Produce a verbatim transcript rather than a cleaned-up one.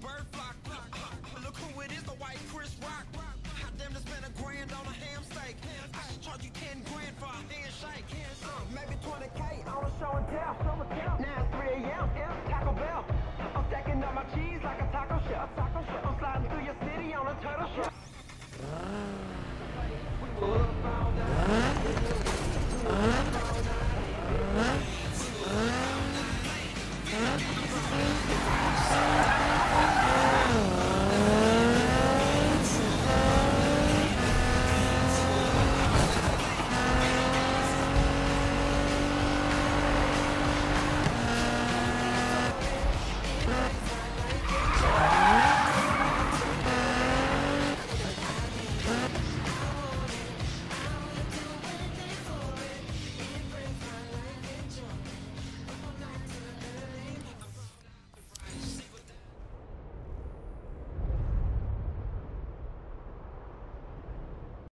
bird flock. Look who it is, the white Chris Rock. Hot damn to spend a grand on a ham steak. I should charge you ten grand for a handshake. Uh, maybe twenty K on a show and tell. Now it's three A M Taco Bell. I'm stacking up my cheese like a taco shell. I'm sliding through your city on a turtle shell.